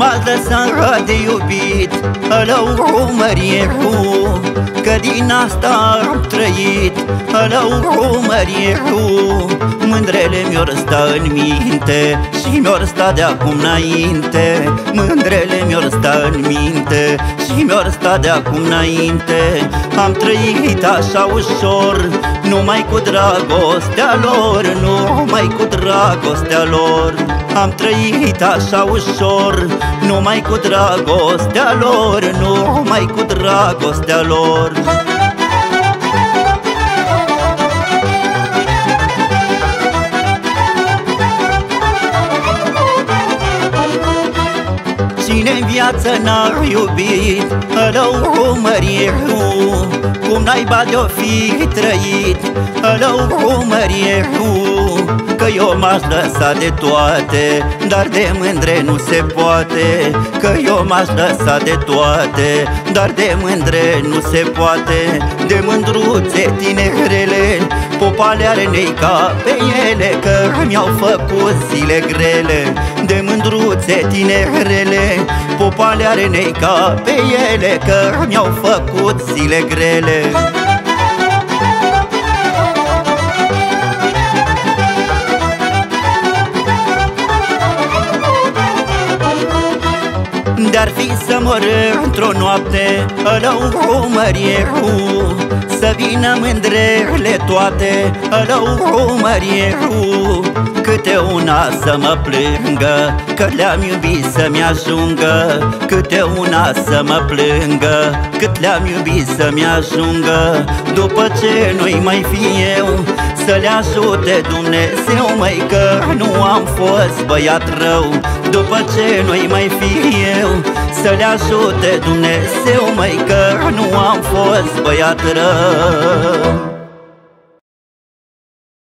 m-ați lăsat de iubit, alău mărieru, că din asta am trăit, alău mărieru. Mândrele mi-or sta în minte și mi-or sta de acum înainte. Mândrele mi-or sta în minte și mi-or sta de acum înainte. Am trăit așa ușor, numai cu dragostea lor, numai cu dragostea lor. Am trăit așa ușor, numai cu dragostea lor, numai cu dragostea lor. Cine-n viață n-a iubit, alău mărieru, cum naiba de-o fi trăit, alău mărieru. Că eu m-aș lăsa de toate, dar de mândre nu se poate. Că eu m-aș lăsa de toate, dar de mândre nu se poate. De mândruțe tinerele, popale are nei ca pe ele, că mi-au făcut zile grele. De mândruțe tinerele, popale are nei ca pe ele, că mi-au făcut zile grele. De-ar fi să mor într-o noapte, alău mărieru, să vină mândrele toate, alău mărieru. Câte una să mă plângă, că le-am iubit să-mi ajungă. Câte una să mă plângă, cât le-am iubit să-mi ajungă. După ce nu-i mai fi eu, să le ajute Dumnezeu, măi, că nu am fost băiat rău. După ce nu-i mai fi eu, să le ajute Dumnezeu, măi, că nu am fost băiat rău.